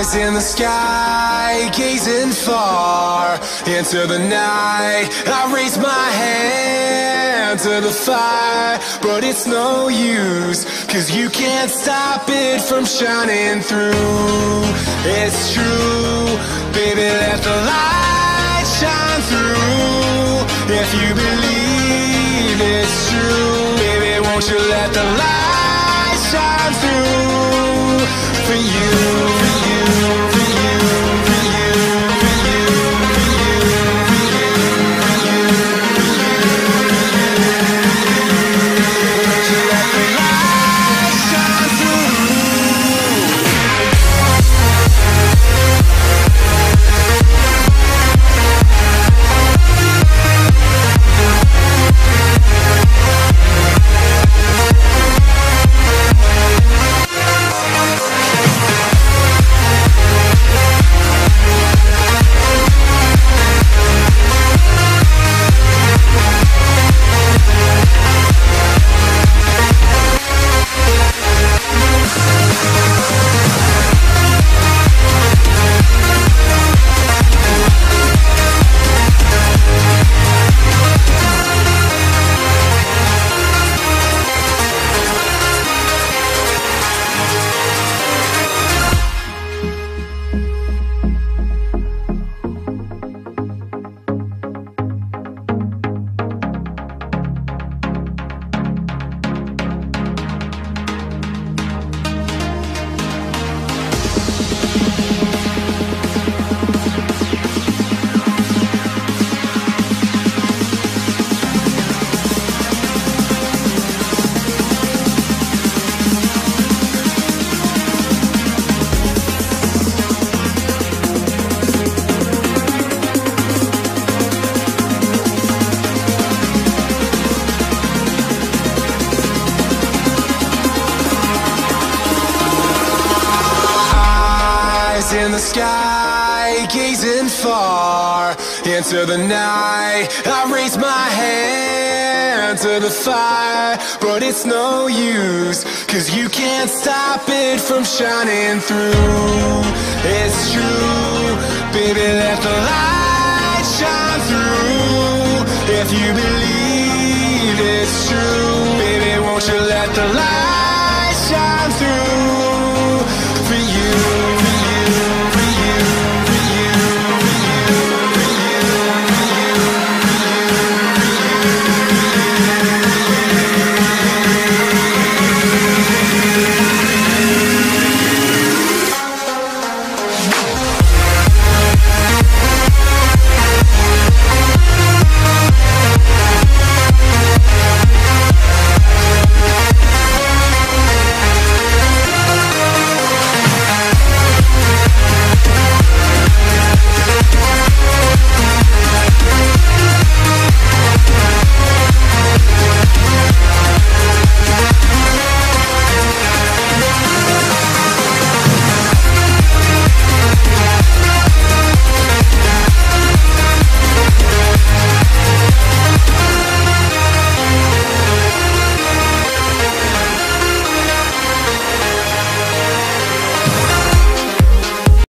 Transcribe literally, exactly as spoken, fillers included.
In the sky, gazing far into the night, I raise my hand to the fire, but it's no use, cause you can't stop it from shining through. It's true, baby, let the light shine through. If you believe it's true, baby, won't you let the light shine through for you. In the sky, gazing far into the night, I raise my hand to the fire, but it's no use, cause you can't stop it from shining through. It's true, baby, let the light shine through. If you believe it's true, baby, won't you let the light